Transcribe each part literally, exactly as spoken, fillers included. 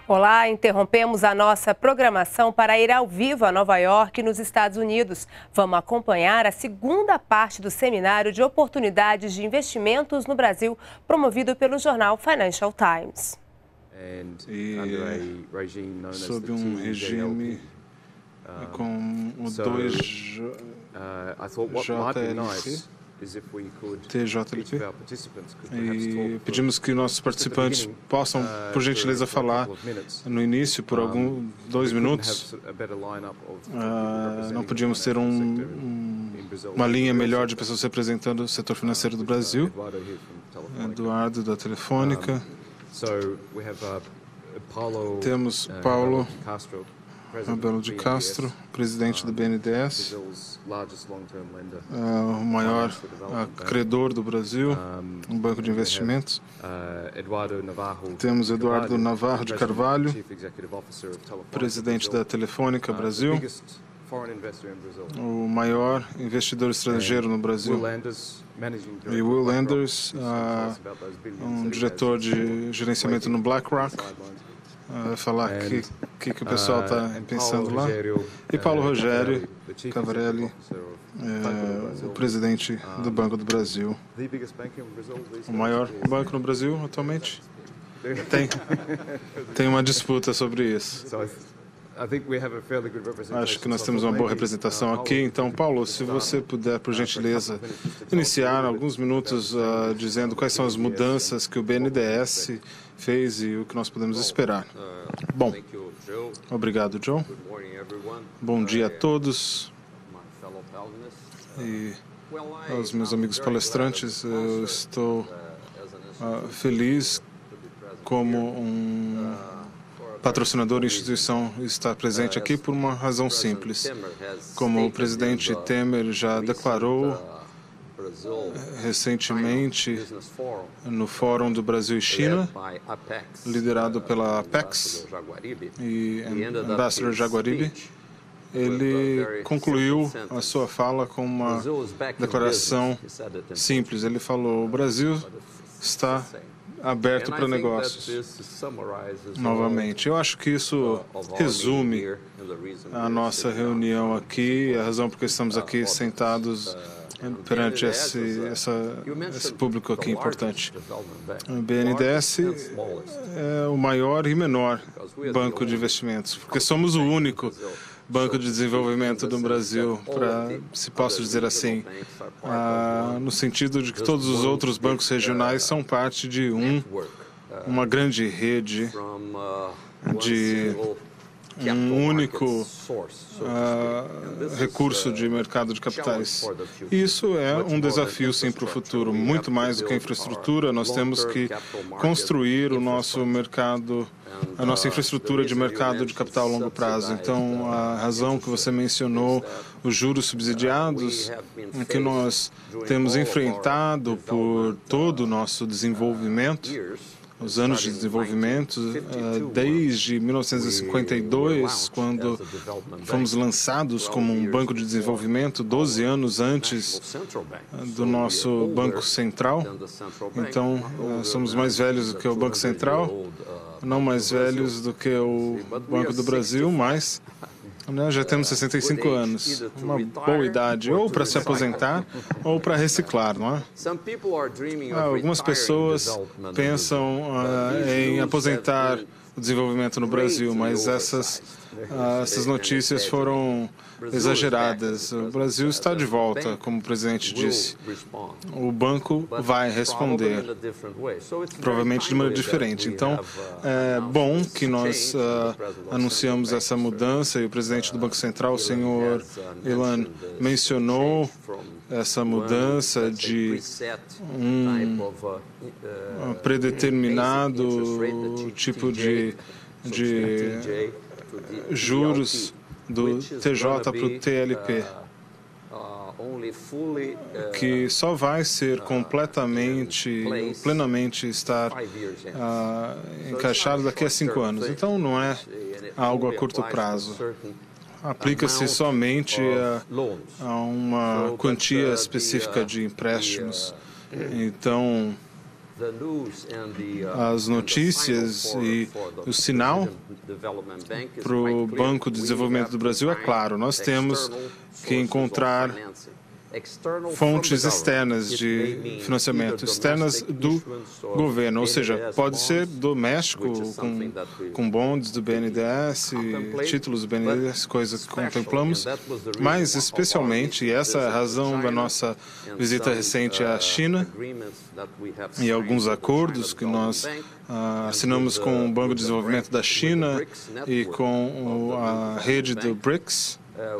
Olá, interrompemos a nossa programação para ir ao vivo a Nova York, nos Estados Unidos. Vamos acompanhar a segunda parte do seminário de oportunidades de investimentos no Brasil, promovido pelo jornal Financial Times. E sob um regime com o dois J L C, T J L P, e pedimos que nossos participantes possam, por gentileza, falar no início por alguns dois minutos. Uh, não podíamos ter um, um, uma linha melhor de pessoas representando o setor financeiro do Brasil. Eduardo, da Telefônica. Temos Paulo Rabelo de Castro, presidente do B N D E S, uh, o maior uh, credor do Brasil, um banco de investimentos. Temos Eduardo Navarro de Carvalho, presidente da Telefônica Brasil, o maior investidor estrangeiro no Brasil. E Will Landers, uh, um diretor de gerenciamento no BlackRock. Uh, falar o que, que, que o pessoal está uh, pensando lá. E Paulo Rogério Cavarelli, é, o presidente do Banco do Brasil. O maior banco no Brasil atualmente? Tem, tem uma disputa sobre isso. Acho que nós temos uma boa representação aqui. Então, Paulo, se você puder, por gentileza, iniciar alguns minutos uh, dizendo quais são as mudanças que o B N D E S fez e o que nós podemos esperar. Bom, obrigado, John. Bom dia a todos. E aos meus amigos palestrantes, eu estou uh, feliz como um patrocinador e instituição estar presente aqui por uma razão simples. Como o presidente Temer já declarou recentemente no Fórum do Brasil e China, liderado pela Apex e Ambassador Jaguaribe, ele concluiu a sua fala com uma declaração simples. Ele falou: o Brasil está aberto para negócios. Novamente, eu acho que isso resume a nossa reunião aqui, a razão por que estamos aqui sentados perante esse, essa, esse público aqui importante. O B N D E S é o maior e menor banco de investimentos, porque somos o único banco de desenvolvimento do Brasil, para, se posso dizer assim, ah, no sentido de que todos os outros bancos regionais são parte de um, uma grande rede de um único uh, recurso de mercado de capitais. Isso é um desafio, sim, para o futuro. Muito mais do que a infraestrutura, nós temos que construir o nosso mercado, a nossa infraestrutura de mercado de capital a longo prazo. Então, a razão que você mencionou, os juros subsidiados, que nós temos enfrentado por todo o nosso desenvolvimento, os anos de desenvolvimento, desde mil novecentos e cinquenta e dois, quando fomos lançados como um banco de desenvolvimento, doze anos antes do nosso Banco Central. Então, somos mais velhos do que o Banco Central, não mais velhos do que o Banco do Brasil, mas nós já temos sessenta e cinco anos, uma boa idade, ou para se aposentar, ou para reciclar, não é? Algumas pessoas pensam uh, em aposentar o desenvolvimento no Brasil, mas essas, uh, essas notícias foram exageradas. O Brasil está de volta, como o presidente disse. O banco vai responder, provavelmente de maneira diferente. Então, é bom que nós uh, anunciamos essa mudança, e o presidente do Banco Central, o senhor Ilan, mencionou essa mudança de um predeterminado tipo de, de juros do T J para o T L P, que só vai ser completamente, plenamente estar uh, encaixado daqui a cinco anos. Então, não é algo a curto prazo. Aplica-se somente a, a uma quantia específica de empréstimos. Então, as notícias e o sinal para o Banco de Desenvolvimento do Brasil é claro. Nós temos que encontrar fontes externas de financiamento, externas do governo, ou seja, pode ser doméstico, com, com bonds do B N D E S, títulos do B N D E S, coisa que contemplamos, mas especialmente, e essa é a razão da nossa visita recente à China e alguns acordos que nós uh, assinamos com o Banco de Desenvolvimento da China e com o, a rede do BRICS.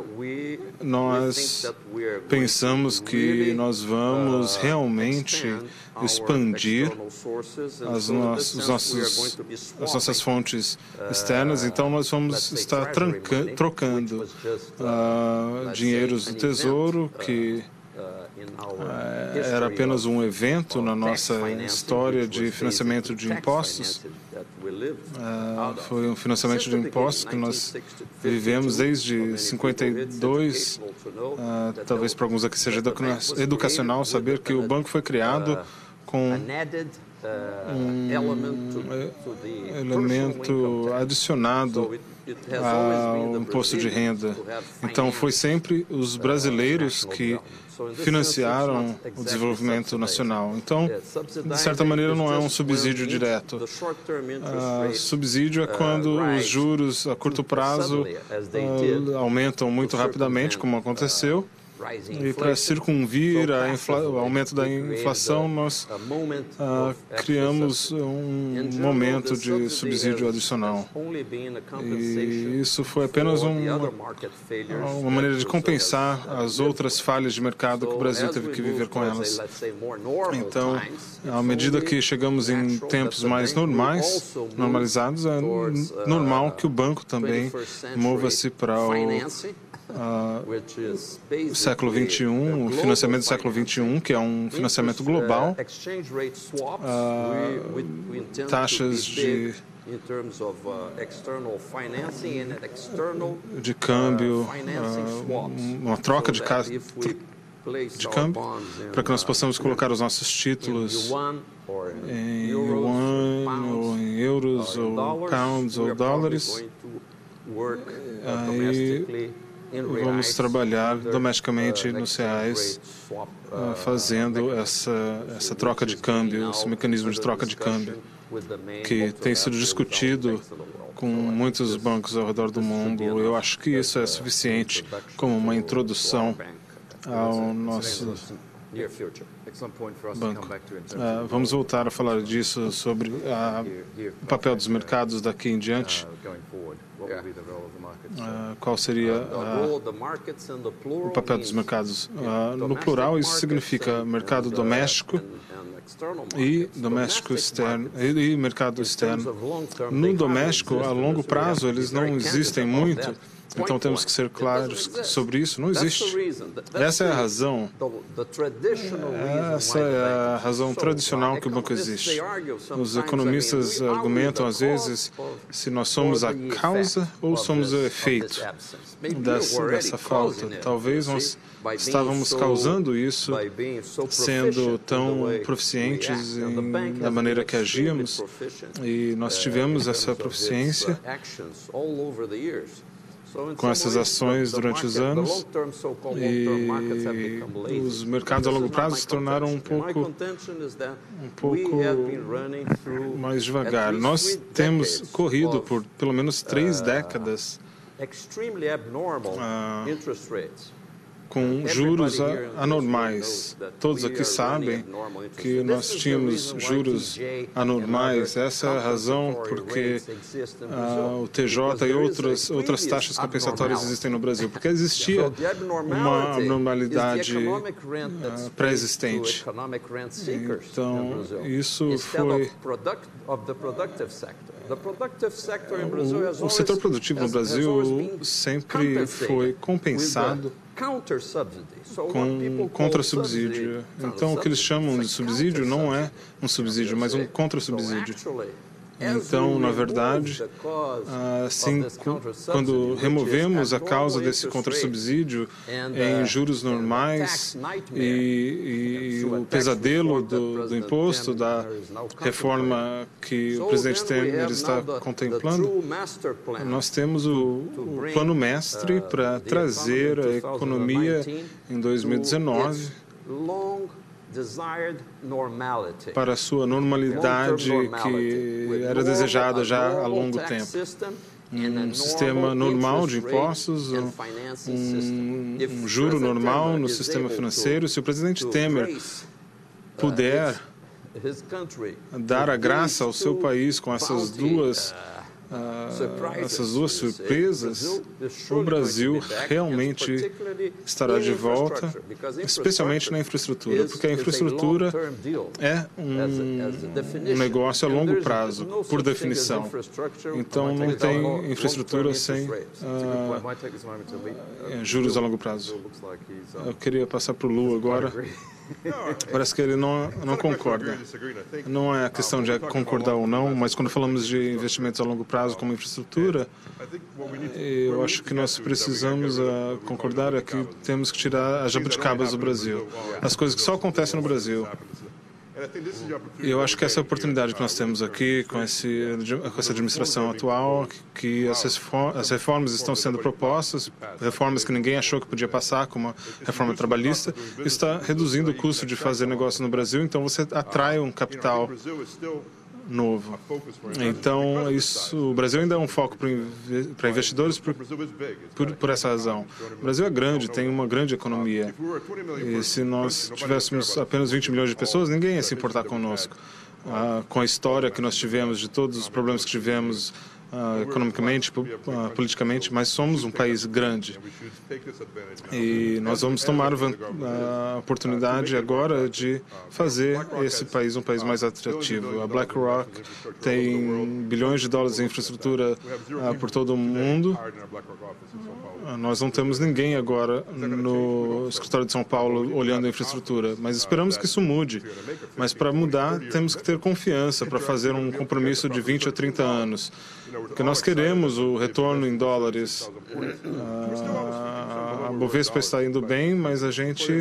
Nós pensamos que nós vamos realmente expandir as, no os nossos, as nossas fontes externas, então nós vamos estar tranca, trocando uh, dinheiros do Tesouro, que uh, era apenas um evento na nossa história de financiamento de impostos. Uh, foi um financiamento de impostos que nós vivemos desde cinquenta e dois. Uh, talvez para alguns aqui seja educacional saber que o banco foi criado com um elemento adicionado ao imposto de renda. Então, foi sempre os brasileiros que financiaram o desenvolvimento nacional. Então, de certa maneira, não é um subsídio direto. Uh, subsídio é quando os juros a curto prazo uh, aumentam muito rapidamente, como aconteceu. E para circunvir a o aumento da inflação, nós uh, criamos um momento de subsídio adicional. E isso foi apenas um, uma maneira de compensar as outras falhas de mercado que o Brasil teve que viver com elas. Então, à medida que chegamos em tempos mais normais, normalizados, é normal que o banco também mova-se para o Uh, século vinte e um, o financiamento do século vinte e um, que é um financiamento global, uh, taxas de, de câmbio, uh, uma troca de, de câmbio, para que nós possamos colocar os nossos títulos em yuan, ou em euros, ou pounds, ou dólares. Aí vamos trabalhar domesticamente nos reais, uh, fazendo essa, essa troca de câmbio, esse mecanismo de troca de câmbio, que tem sido discutido com muitos bancos ao redor do mundo. Eu acho que isso é suficiente como uma introdução ao nosso banco. Uh, vamos voltar a falar disso, sobre uh, o papel dos mercados daqui em diante. Uh, qual seria uh, o papel dos mercados? Uh, no plural, isso significa mercado doméstico e doméstico externo e, e mercado externo. No doméstico, a longo prazo, eles não existem muito. Então, temos que ser claros sobre isso. Não existe. Essa é a razão. Essa é a razão tradicional que o banco existe. Os economistas argumentam, às vezes, se nós somos a causa ou somos o efeito dessa, dessa falta. Talvez nós estávamos causando isso sendo tão proficientes em, na maneira que agíamos, e nós tivemos essa proficiência com essas ações durante os anos, e os mercados a longo prazo se tornaram um pouco, um pouco mais devagar. Nós temos corrido por pelo menos três décadas ah, com juros anormais. Todos aqui sabem que nós tínhamos juros anormais. Essa é a razão porque uh, o T J e outras, outras taxas compensatórias existem no Brasil, porque existia uma anormalidade uh, pré-existente. Então, isso foi... O, o setor produtivo no Brasil sempre foi compensado com contra-subsídio. Então, o que eles chamam de subsídio não é um subsídio, mas um contra-subsídio. Então, na verdade, assim, quando removemos a causa desse contra-subsídio em juros normais e, e o pesadelo do, do imposto, da reforma que o presidente Temer está contemplando, nós temos o, o plano mestre para trazer a economia em dois mil e dezenove para a sua normalidade que era desejada já há longo tempo. Um sistema normal de impostos, um, um juro normal no sistema financeiro. Se o presidente Temer puder dar a graça ao seu país com essas duas Uh, essas duas surpresas, o Brasil realmente estará de volta, especialmente na infraestrutura, porque a infraestrutura é um, um negócio a longo prazo, por definição. Então, não tem infraestrutura sem uh, juros a longo prazo. Eu queria passar para o Lu agora. Parece que ele não, não concorda. Não é a questão de concordar ou não, mas quando falamos de investimentos a longo prazo como infraestrutura, eu acho que nós precisamos uh, concordar é que temos que tirar as jabuticabas do Brasil. As coisas que só acontecem no Brasil. E eu acho que essa oportunidade que nós temos aqui, com, esse, com essa administração atual, que as reformas estão sendo propostas, reformas que ninguém achou que podia passar, como a reforma trabalhista, está reduzindo o custo de fazer negócio no Brasil, então você atrai um capital novo. Então, isso, o Brasil ainda é um foco para investidores por, por, por essa razão. O Brasil é grande, tem uma grande economia. E se nós tivéssemos apenas vinte milhões de pessoas, ninguém ia se importar conosco. Ah, com a história que nós tivemos, de todos os problemas que tivemos, Uh, economicamente, uh, politicamente, mas somos um país grande. E nós vamos tomar a oportunidade agora de fazer esse país um país mais atrativo. A BlackRock tem bilhões de dólares em infraestrutura uh, por todo o mundo. Uh, nós não temos ninguém agora no escritório de São Paulo olhando a infraestrutura, mas esperamos que isso mude. Mas para mudar, temos que ter confiança para fazer um compromisso de vinte ou trinta anos. Porque nós queremos o retorno em dólares. A Bovespa está indo bem, mas a gente,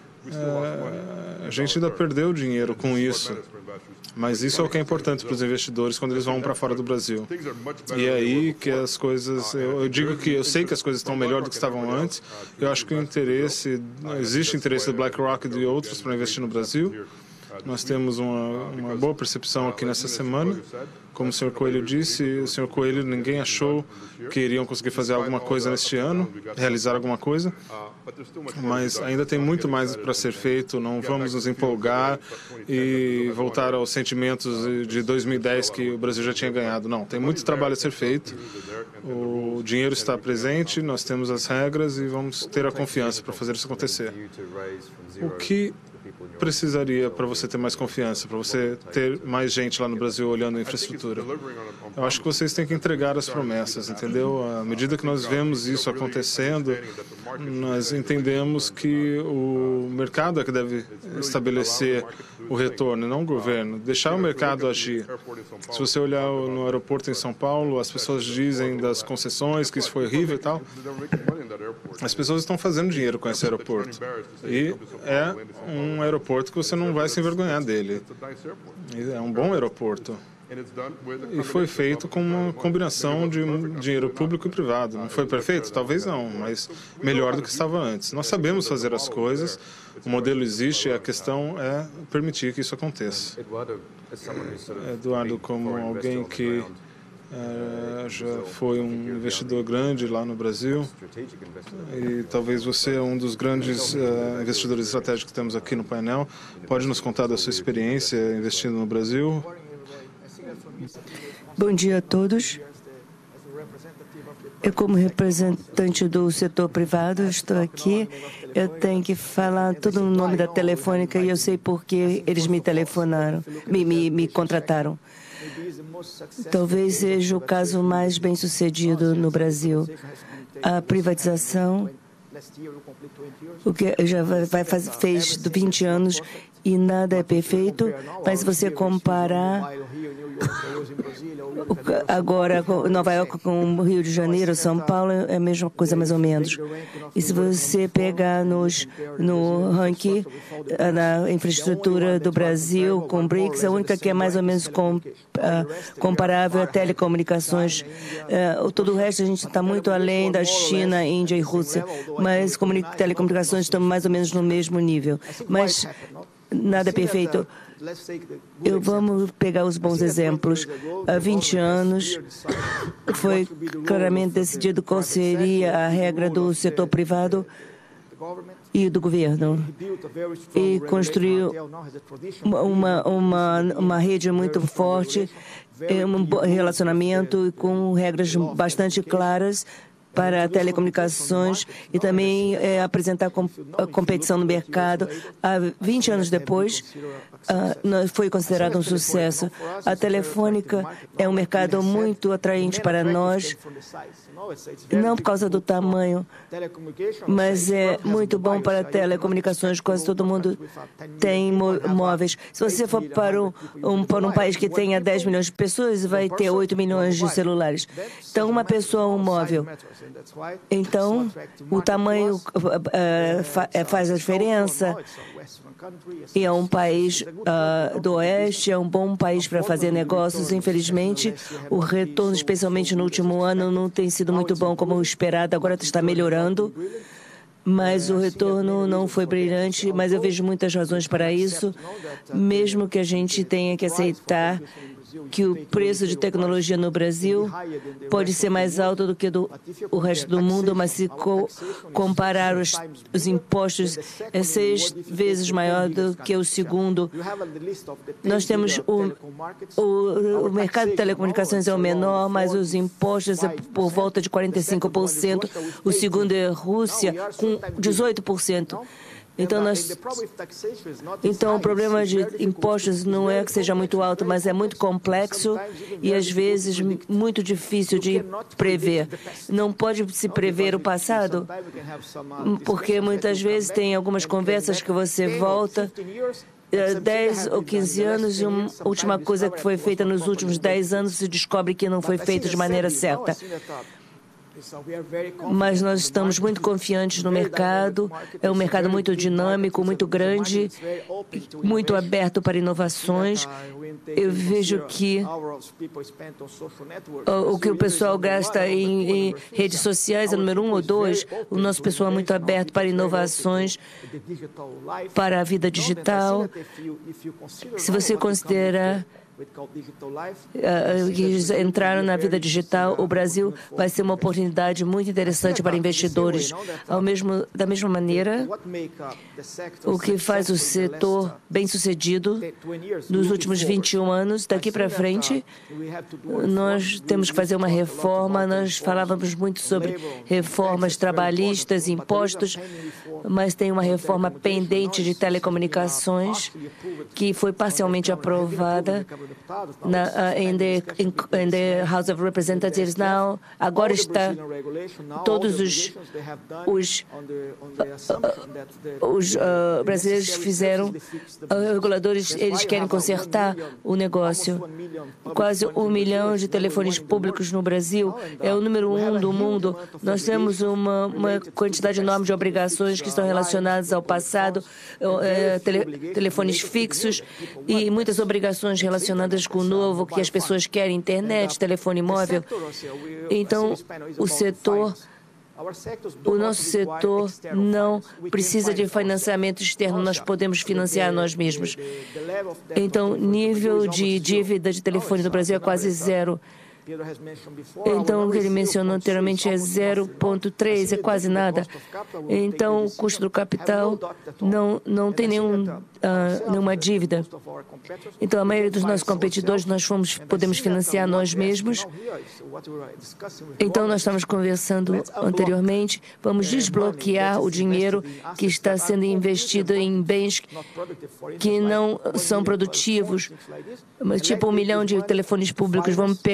a gente ainda perdeu dinheiro com isso. Mas isso é o que é importante para os investidores quando eles vão para fora do Brasil. E é aí que as coisas... Eu, eu digo que eu sei que as coisas estão melhor do que estavam antes. Eu acho que o interesse... Existe interesse do BlackRock e de outros para investir no Brasil. Nós temos uma, uma boa percepção aqui nessa semana. Como o senhor Coelho disse, o senhor Coelho, ninguém achou que iriam conseguir fazer alguma coisa neste ano, realizar alguma coisa, mas ainda tem muito mais para ser feito. Não vamos nos empolgar e voltar aos sentimentos de dois mil e dez que o Brasil já tinha ganhado. Não, tem muito trabalho a ser feito. O dinheiro está presente, nós temos as regras e vamos ter a confiança para fazer isso acontecer. O que precisaria para você ter mais confiança, para você ter mais gente lá no Brasil olhando a infraestrutura? Eu acho que vocês têm que entregar as promessas, entendeu? À medida que nós vemos isso acontecendo, nós entendemos que o mercado é que deve estabelecer o retorno, não o governo. Deixar o mercado agir. Se você olhar no aeroporto em São Paulo, as pessoas dizem das concessões, que isso foi horrível e tal. As pessoas estão fazendo dinheiro com esse aeroporto. E é um aeroporto que você não vai se envergonhar dele. É um bom aeroporto. E foi feito com uma combinação de dinheiro público e privado. Não foi perfeito? Talvez não, mas melhor do que estava antes. Nós sabemos fazer as coisas, o modelo existe, a questão é permitir que isso aconteça. Eduardo, como alguém que Uh, já foi um investidor grande lá no Brasil e talvez você é um dos grandes uh, investidores estratégicos que temos aqui no painel. Pode nos contar da sua experiência investindo no Brasil? Bom dia a todos. Eu, como representante do setor privado, estou aqui. Eu tenho que falar todo o nome da Telefônica e eu sei por que eles me telefonaram, me, me, me contrataram. Talvez seja o caso mais bem-sucedido no Brasil. A privatização, o que já vai fazer, fez vinte anos e nada é perfeito, mas se você comparar agora Nova York com Rio de Janeiro, São Paulo, é a mesma coisa mais ou menos. E se você pegar nos, no ranking, na infraestrutura do Brasil com o BRICS, a única que é mais ou menos com, uh, comparável é telecomunicações. Uh, todo o resto a gente está muito além da China, Índia e Rússia, mas telecomunicações estão mais ou menos no mesmo nível. Mas nada é perfeito. Eu vamos pegar os bons exemplos. Há vinte anos foi claramente decidido qual seria a regra do setor privado e do governo. E construiu uma, uma, uma rede muito forte, um relacionamento com regras bastante claras para telecomunicações e também é, apresentar com, a competição no mercado. Há vinte anos depois, uh, foi considerado um sucesso. A Telefônica é um mercado muito atraente para nós, não por causa do tamanho, mas é muito bom para telecomunicações. Quase todo mundo tem móveis. Se você for para um, um, para um país que tenha dez milhões de pessoas, vai ter oito milhões de celulares. Então, uma pessoa, um móvel. Então, o tamanho uh, fa faz a diferença. E é um país uh, do Oeste, é um bom país para fazer negócios. Infelizmente, o retorno, especialmente no último ano, não tem sido muito bom como esperado. Agora está melhorando, mas o retorno não foi brilhante. Mas eu vejo muitas razões para isso, mesmo que a gente tenha que aceitar que o preço de tecnologia no Brasil pode ser mais alto do que do o resto do mundo, mas se co comparar os, os impostos, é seis vezes maior do que o segundo. Nós temos o, o, o mercado de telecomunicações é o menor, mas os impostos é por volta de quarenta e cinco por cento. O segundo é a Rússia, com dezoito por cento. Então, nós, então, o problema de impostos não é que seja muito alto, mas é muito complexo e, às vezes, muito difícil de prever. Não pode se prever o passado, porque muitas vezes tem algumas conversas que você volta dez ou quinze anos e uma última coisa que foi feita nos últimos dez anos se descobre que não foi feita de maneira certa. Mas nós estamos muito confiantes no mercado, é um mercado muito dinâmico, muito grande, muito aberto para inovações. Eu vejo que o que o pessoal gasta em, em redes sociais é número um ou dois. O nosso pessoal é muito aberto para inovações, para a vida digital. Se você considera Uh, que entraram na vida digital, o Brasil vai ser uma oportunidade muito interessante para investidores. Ao mesmo, da mesma maneira, o que faz o setor bem-sucedido nos últimos vinte e um anos, daqui para frente, nós temos que fazer uma reforma. Nós falávamos muito sobre reformas trabalhistas, impostos, mas tem uma reforma pendente de telecomunicações que foi parcialmente aprovada Na, uh, in, the, in, in the House of Representatives now. Agora está todos os os, uh, os uh, brasileiros fizeram, uh, reguladores, eles querem consertar o negócio. Quase um milhão de telefones públicos no Brasil, é o número um do mundo. Nós temos uma, uma quantidade enorme de obrigações que estão relacionadas ao passado, uh, tele, telefones fixos e muitas obrigações relacionadas com o novo, que as pessoas querem, internet, telefone móvel. Então, o setor, o nosso setor não precisa de financiamento externo, nós podemos financiar nós mesmos. Então, nível de dívida de telefone no Brasil é quase zero. Então, o que ele mencionou anteriormente é zero vírgula três, é quase nada. Então, o custo do capital não, não tem nenhum, uh, nenhuma dívida. Então, a maioria dos nossos competidores, nós fomos, podemos financiar nós mesmos. Então, nós estamos conversando anteriormente, vamos desbloquear o dinheiro que está sendo investido em bens que não são produtivos, tipo um milhão de telefones públicos. Vamos pegar esse telefone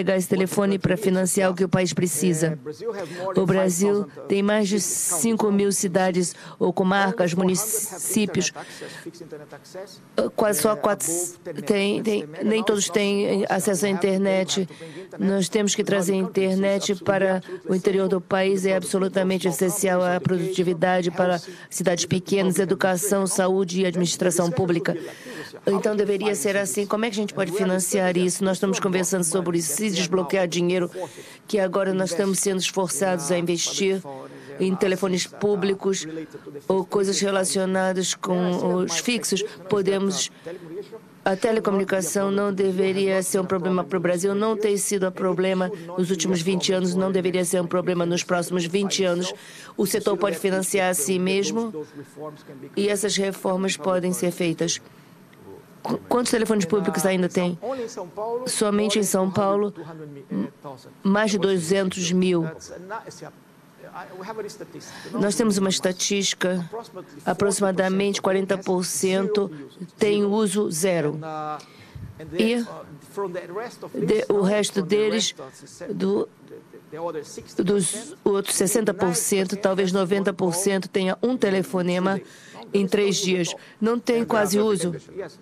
telefone para financiar o que o país precisa. O Brasil tem mais de cinco mil cidades ou comarcas, municípios. Quase só quatro tem, tem, nem todos têm acesso à internet. Nós temos que trazer a internet para o interior do país. É absolutamente essencial a produtividade para cidades pequenas, educação, saúde e administração pública. Então, deveria ser assim. Como é que a gente pode financiar isso? Nós estamos conversando sobre isso, se desbloquear dinheiro, que agora nós estamos sendo esforçados a investir em telefones públicos ou coisas relacionadas com os fixos. Podemos... A telecomunicação não deveria ser um problema para o Brasil, não tem sido um problema nos últimos vinte anos, não deveria ser um problema nos próximos vinte anos. O setor pode financiar a si mesmo e essas reformas podem ser feitas. Quantos telefones públicos ainda tem? Somente em São Paulo, mais de duzentos mil. Nós temos uma estatística, aproximadamente quarenta por cento tem uso zero. E de, o resto deles, do, dos outros sessenta por cento, talvez noventa por cento, tenha um telefonema em três dias. Não tem quase uso.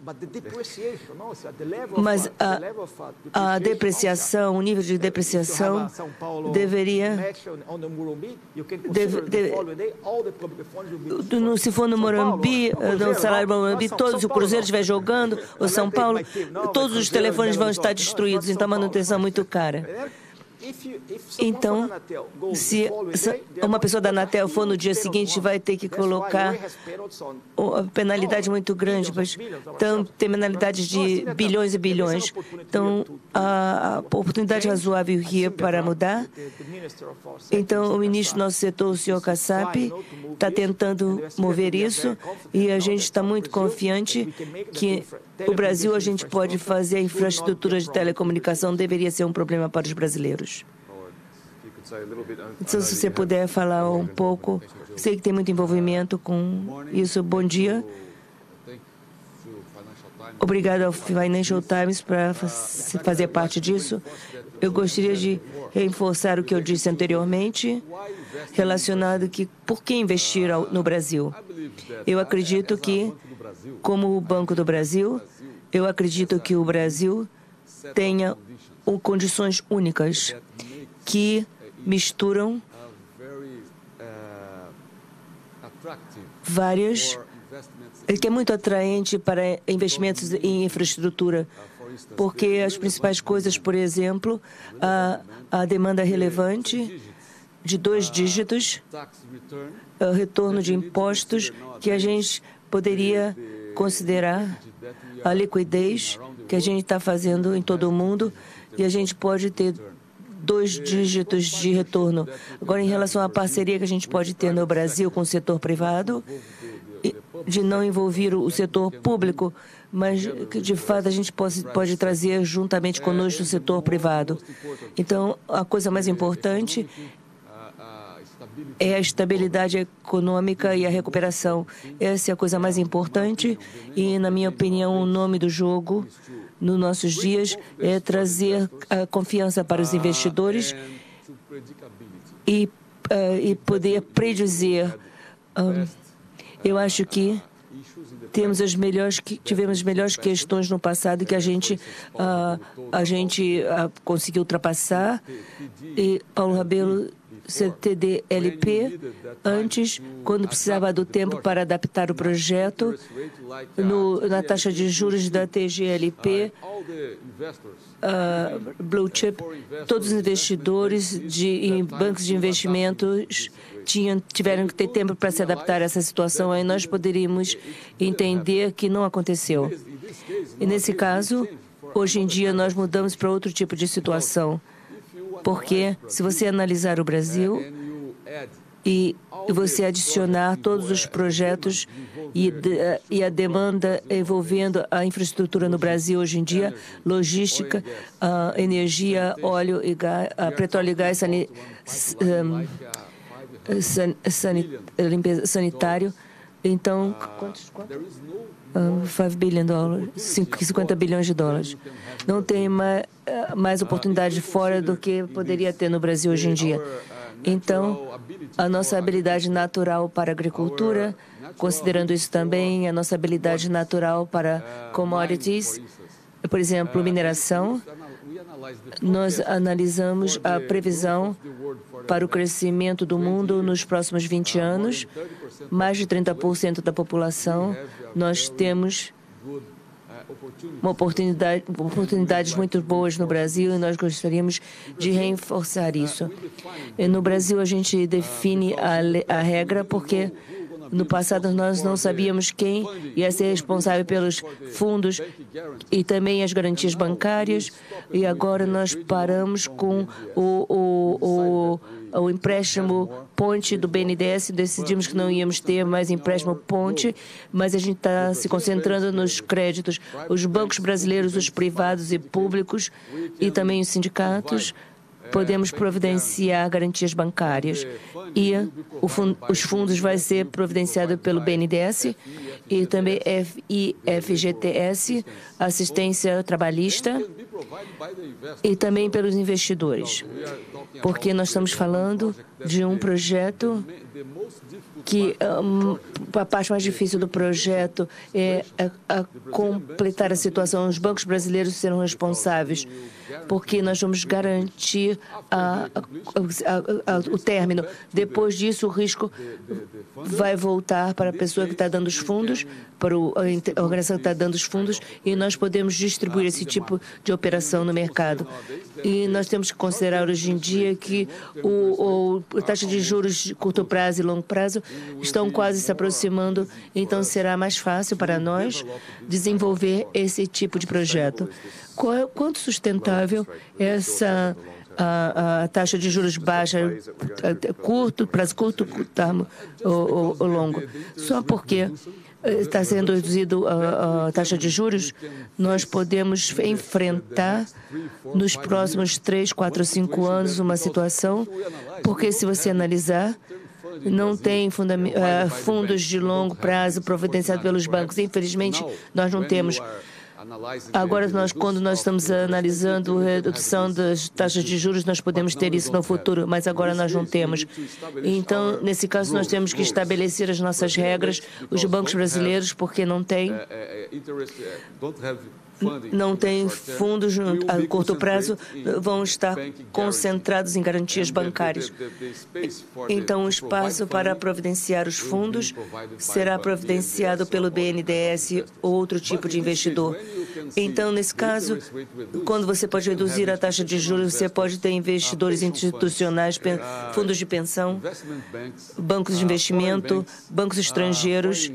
Mas a, a depreciação, o nível de depreciação deveria... Deve, deve, no, se for no Morumbi, no salário do Morumbi, todos, o Cruzeiro estiver jogando, o São Paulo, todos os telefones vão estar destruídos, então a manutenção é muito cara. Então, se uma pessoa da Anatel for no dia seguinte, vai ter que colocar uma penalidade muito grande. Então, tem penalidades de bilhões e bilhões. Então, a oportunidade razoável aqui para mudar. Então, o ministro do nosso setor, o senhor Kassab, está tentando mover isso e a gente está muito confiante que o Brasil, a gente pode fazer a infraestrutura de telecomunicação, deveria ser um problema para os brasileiros. Então, se você puder falar um pouco, sei que tem muito envolvimento com isso. Bom dia. Obrigado ao Financial Times por fazer parte disso. Eu gostaria de reforçar o que eu disse anteriormente, relacionado que por que investir no Brasil? Eu acredito que, como o Banco do Brasil, eu acredito que o Brasil tenha condições únicas que misturam várias, que é muito atraente para investimentos em infraestrutura, porque as principais coisas, por exemplo, a, a demanda relevante de dois dígitos, o retorno de impostos, que a gente poderia considerar a liquidez que a gente está fazendo em todo o mundo, e a gente pode ter dois dígitos de retorno. Agora, em relação à parceria que a gente pode ter no Brasil com o setor privado, de não envolver o setor público, mas que, de fato, a gente pode, pode trazer juntamente conosco o setor privado. Então, a coisa mais importante é a estabilidade econômica e a recuperação. Essa é a coisa mais importante e, na minha opinião, o nome do jogo nos nossos dias é trazer a confiança para os investidores e, uh, e poder predizer. Um, eu acho que temos as melhores, tivemos as melhores questões no passado que a gente, uh, a gente uh, conseguiu ultrapassar. E Paulo Rabelo, C T D L P, antes, quando precisava do tempo para adaptar o projeto, no, na taxa de juros da T G L P, uh, Blue Chip, todos os investidores de, em bancos de investimentos tinham, tiveram que ter tempo para se adaptar a essa situação. Aí nós poderíamos entender que não aconteceu. E nesse caso, hoje em dia, nós mudamos para outro tipo de situação. Porque, se você analisar o Brasil e você adicionar todos os projetos e, de, e a demanda envolvendo a infraestrutura no Brasil hoje em dia, logística, uh, energia, óleo e gás, uh, petróleo e gás sani, um, san, sanit, limpeza, sanitário, Então, quantos? quantos? Uh, cinco bilhões de dólares, cinquenta bilhões de dólares. Não tem mais, mais oportunidade fora do que poderia ter no Brasil hoje em dia. Então, a nossa habilidade natural para a agricultura, considerando isso também, a nossa habilidade natural para commodities, por exemplo, mineração, nós analisamos a previsão para o crescimento do mundo nos próximos vinte anos. Mais de trinta por cento da população, nós temos uma oportunidade, oportunidades muito boas no Brasil e nós gostaríamos de reforçar isso. E no Brasil, a gente define a, a regra porque no passado nós não sabíamos quem ia ser responsável pelos fundos e também as garantias bancárias, e agora nós paramos com o, o, o o empréstimo ponte do B N D E S, decidimos que não íamos ter mais empréstimo ponte, mas a gente está se concentrando nos créditos. Os bancos brasileiros, os privados e públicos, e também os sindicatos, podemos providenciar garantias bancárias. E o fund, os fundos vão ser providenciados pelo B N D E S e também I F G T S, assistência trabalhista, e também pelos investidores. Porque nós estamos falando de um projeto que um, a parte mais difícil do projeto é a, a completar a situação. Os bancos brasileiros serão responsáveis, porque nós vamos garantir a, a, a, a, o término. Depois disso, o risco vai voltar para a pessoa que está dando os fundos, para o, a organização que está dando os fundos, e nós podemos distribuir esse tipo de operação no mercado. E nós temos que considerar hoje em dia que o, o, a taxa de juros de curto prazo e longo prazo estão quase se aproximando, então será mais fácil para nós desenvolver esse tipo de projeto. Qual, quanto sustentável essa a, a taxa de juros baixa, curto, prazo curto, termo ou, ou longo? Só porque está sendo reduzido a, a taxa de juros, nós podemos enfrentar nos próximos três, quatro, cinco anos uma situação, porque se você analisar, não tem fundos de longo prazo providenciados pelos bancos. Infelizmente, nós não temos. Agora, nós, quando nós estamos analisando a redução das taxas de juros, nós podemos ter isso no futuro, mas agora nós não temos. Então, nesse caso, nós temos que estabelecer as nossas regras, os bancos brasileiros, porque não têm não tem fundos a curto prazo, vão estar concentrados em garantias bancárias. Então, o espaço para providenciar os fundos será providenciado pelo B N D E S ou outro tipo de investidor. Então, nesse caso, quando você pode reduzir a taxa de juros, você pode ter investidores institucionais, fundos de pensão, bancos de investimento, bancos estrangeiros,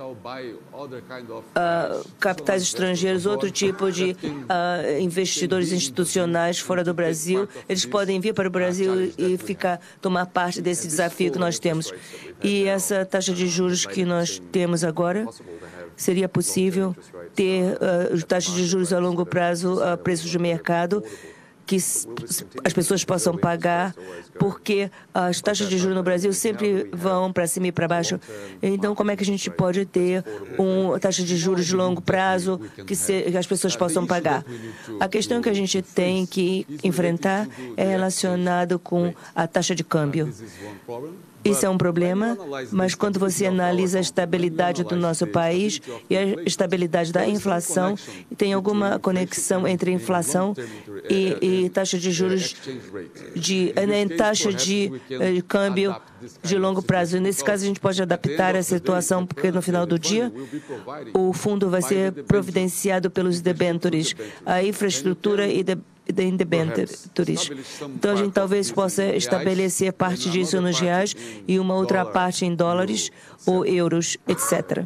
uh, capitais estrangeiros, outro tipo de uh, investidores institucionais fora do Brasil. Eles podem vir para o Brasil e ficar, tomar parte desse desafio que nós temos. E essa taxa de juros que nós temos agora, seria possível ter uh, taxas de juros a longo prazo a preços de mercado que as pessoas possam pagar, porque as taxas de juros no Brasil sempre vão para cima e para baixo. Então, como é que a gente pode ter uma taxa de juros de longo prazo que, se, que as pessoas possam pagar? A questão que a gente tem que enfrentar é relacionada com a taxa de câmbio. Isso é um problema, mas quando você analisa a estabilidade do nosso país e a estabilidade da inflação, tem alguma conexão entre inflação e, e taxa de juros, de, nem taxa de, de câmbio de longo prazo. Nesse caso, a gente pode adaptar a situação, porque no final do dia, o fundo vai ser providenciado pelos debêntures, a infraestrutura e de, de debêntures. Então, a gente talvez possa estabelecer parte disso nos reais e uma outra parte em dólares ou euros, etcétera.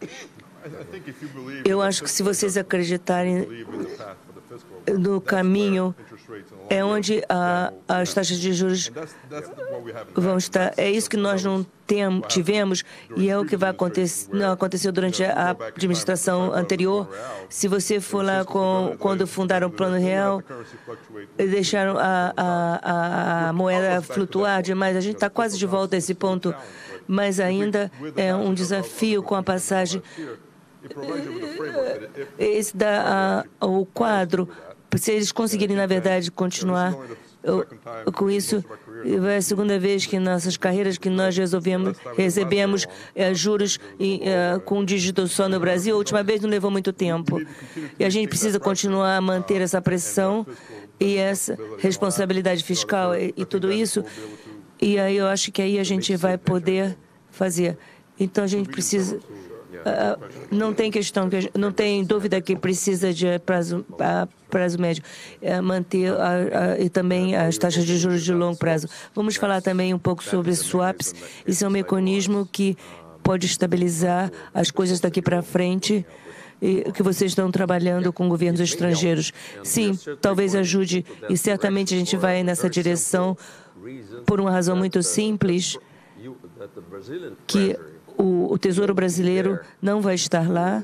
Eu acho que se vocês acreditarem no caminho é onde a, as taxas de juros vão estar. É isso que nós não tem, tivemos e é o que vai acontecer, não aconteceu durante a administração anterior. Se você for lá com, quando fundaram o Plano Real, deixaram a, a, a moeda flutuar demais. A gente está quase de volta a esse ponto. mas ainda é um desafio com a passagem. Esse dá a, o quadro, se eles conseguirem, na verdade, continuar eu, com isso, é a segunda vez que em nossas carreiras que nós resolvemos, recebemos é, juros e, é, com um dígito só no Brasil. A última vez não levou muito tempo. E a gente precisa continuar a manter essa pressão e essa responsabilidade fiscal e, e tudo isso. E aí eu acho que aí a gente vai poder fazer. Então a gente precisa... Uh, não tem questão, não tem dúvida que precisa de prazo, a prazo médio, uh, manter a, a, e também as taxas de juros de longo prazo. Vamos falar também um pouco sobre swaps. Isso é um mecanismo que pode estabilizar as coisas daqui para frente e que vocês estão trabalhando com governos estrangeiros. Sim, talvez ajude e certamente a gente vai nessa direção por uma razão muito simples, que O, o Tesouro Brasileiro não vai estar lá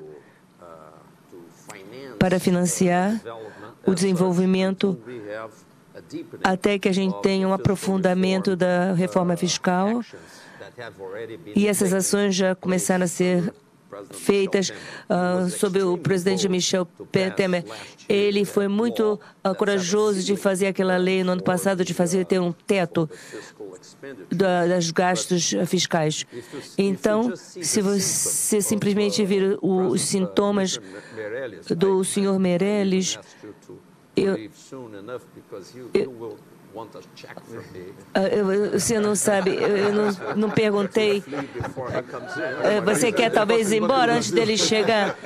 para financiar o desenvolvimento até que a gente tenha um aprofundamento da reforma fiscal. E essas ações já começaram a ser feitas uh, sob o presidente Michel Temer. Ele foi muito uh, corajoso de fazer aquela lei no ano passado, de fazer ter um teto da, das gastos fiscais. Então, se você simplesmente vir os sintomas do senhor Meirelles, eu, eu, você não sabe, eu não, não perguntei. Você quer talvez ir embora antes dele chegar?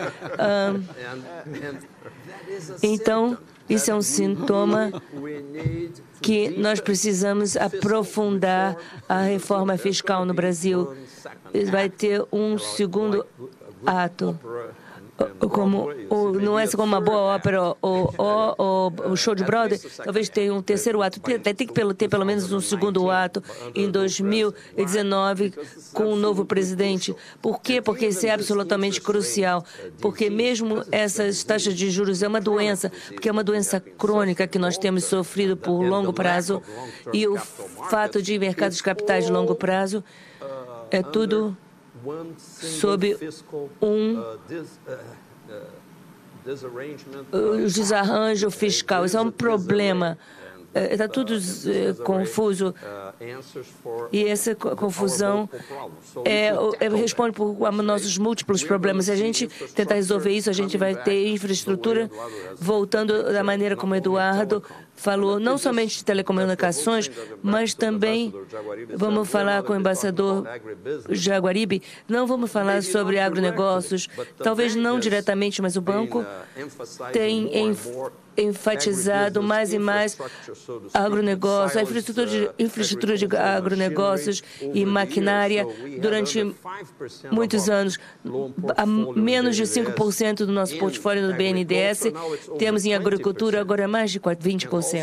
Então, isso é um sintoma que nós precisamos aprofundar a reforma fiscal no Brasil. Vai ter um segundo ato. Como, ou, não é como uma boa ópera ou, ou, ou o show de Broadway, talvez tenha um terceiro ato. Vai ter que ter pelo menos um segundo ato em dois mil e dezenove com um novo presidente. Por quê? Porque isso é absolutamente crucial. Porque mesmo essas taxas de juros é uma doença, porque é uma doença crônica que nós temos sofrido por longo prazo, e o fato de mercados de capitais de longo prazo é tudo sob um o desarranjo fiscal. Isso é um problema. Está tudo uh, confuso, e essa confusão é, é, responde por nossos múltiplos problemas. Se a gente tentar resolver isso, a gente vai ter infraestrutura, voltando da maneira como o Eduardo falou, não somente de telecomunicações, mas também vamos falar com o embaixador Jaguaribe, não vamos falar sobre agronegócios, talvez não diretamente, mas o banco tem enfatizado mais e mais agronegócios, a infraestrutura de, infraestrutura de agronegócios e maquinária durante muitos anos. A menos de cinco por cento do nosso portfólio no B N D E S temos em agricultura, agora é mais de vinte por cento.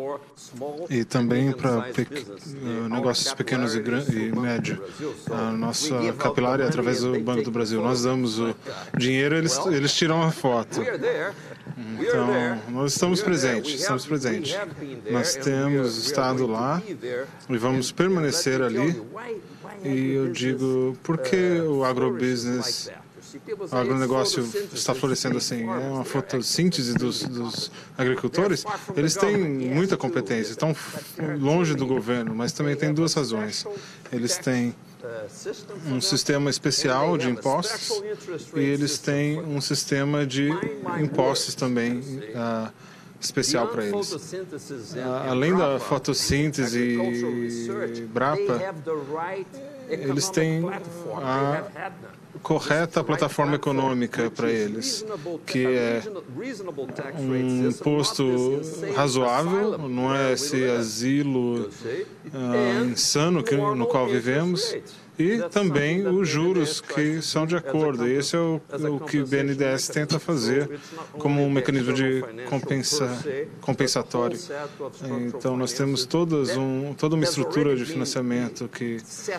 E também para pe negócios pequenos e, e médios. A nossa capilar é através do Banco do Brasil. Nós damos o dinheiro, eles, eles tiram a foto. Então, nós estamos presentes, estamos presentes. Nós temos estado lá e vamos permanecer ali. E eu digo, por que o agrobusiness, o agronegócio está florescendo assim? É uma fotossíntese dos, dos agricultores? Eles têm muita competência, estão longe do governo, mas também tem duas razões. Eles têm um sistema especial de impostos e eles têm um sistema de impostos também uh, especial para eles. Uh, além da fotossíntese e BRAPA, eles têm a correta plataforma econômica para eles, que é um imposto razoável, não é esse asilo uh, insano que, no qual vivemos, e também os juros que são de acordo. Esse é o, o que o B N D E S tenta fazer como um mecanismo de compensa, compensatório. Então, nós temos todas um, toda uma estrutura de financiamento que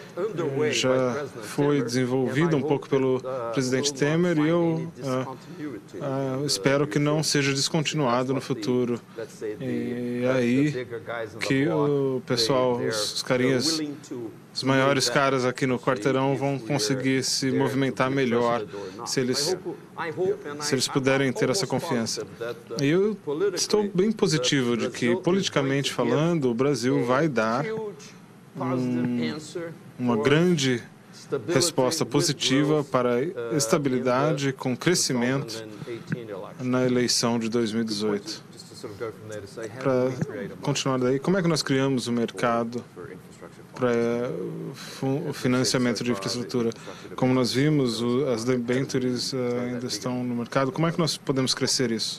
já foi desenvolvida um pouco pelo presidente Temer, e eu uh, uh, espero que não seja descontinuado no futuro. E é aí que o pessoal, os, os carinhas, os maiores caras aqui aqui no quarteirão vão conseguir se movimentar melhor se eles, se eles puderem ter essa confiança. E eu estou bem positivo de que, politicamente falando, o Brasil vai dar um, uma grande resposta positiva para a estabilidade com crescimento na eleição de dois mil e dezoito. Para continuar daí, como é que nós criamos o mercado para o financiamento de infraestrutura? Como nós vimos, as debêntures ainda estão no mercado. Como é que nós podemos crescer isso?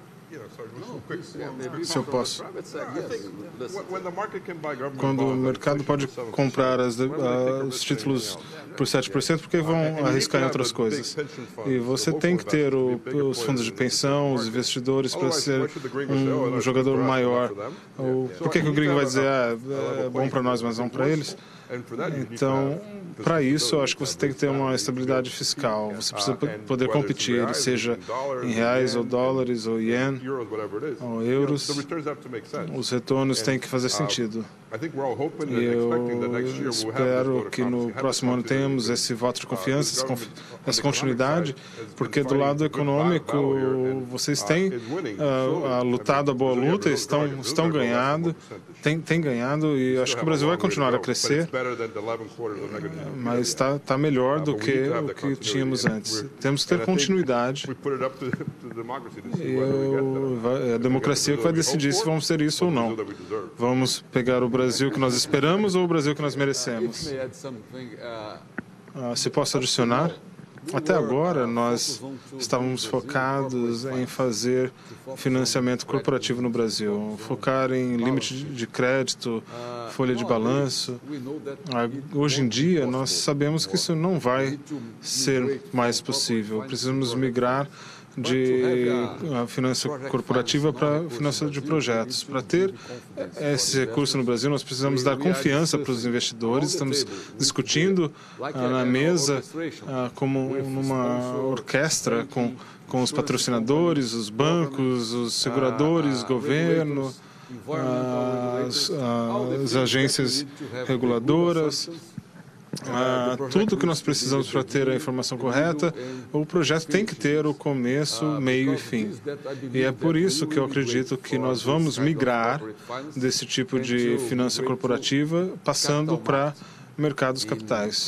Se eu posso. Quando o mercado pode comprar as, uh, os títulos por sete por cento, porque vão arriscar em outras coisas. E você tem que ter o, os fundos de pensão, os investidores, para ser um, um jogador maior. O, por que, que o gringo vai dizer, ah, é bom para nós, mas não para eles? Então, para isso, eu acho que você tem que ter uma estabilidade fiscal. Você precisa poder competir, seja em reais ou dólares ou ien ou euros. Os retornos têm que fazer sentido. E eu espero que no próximo ano tenhamos esse voto de confiança, essa continuidade, porque do lado econômico vocês têm uh, uh, lutado a boa luta, estão, estão ganhando, têm, têm ganhado, e acho que o Brasil vai continuar a crescer, mas está tá melhor do que o que tínhamos antes. Temos que ter continuidade. E eu, é a democracia que vai decidir se vamos ter isso ou não. Vamos pegar o Brasil que nós esperamos ou o Brasil que nós merecemos? Uh, se posso adicionar? Até agora, nós estávamos focados em fazer financiamento corporativo no Brasil, focar em limite de crédito, folha de balanço. Hoje em dia, nós sabemos que isso não vai ser mais possível. Precisamos migrar de finança corporativa para finança de projetos. Para ter esse recurso no Brasil, nós precisamos dar confiança para os investidores. Estamos discutindo ah, na mesa ah, como numa orquestra com, com os patrocinadores, os bancos, os seguradores, governo, as, as agências reguladoras. Ah, tudo que nós precisamos para ter a informação correta, o projeto tem que ter o começo, meio e fim. E é por isso que eu acredito que nós vamos migrar desse tipo de finança corporativa, passando para mercados capitais,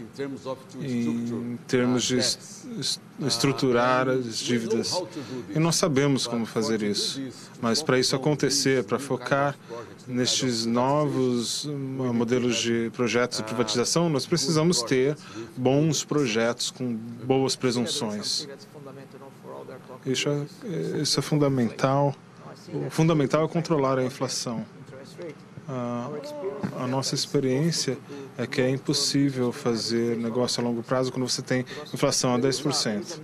em termos de estruturar as dívidas. E nós sabemos como fazer isso, mas para isso acontecer, para focar nestes novos modelos de projetos de privatização, nós precisamos ter bons projetos com boas presunções. Isso é, isso é fundamental. O fundamental é controlar a inflação. A, a nossa experiência é que é impossível fazer negócio a longo prazo quando você tem inflação a dez por cento.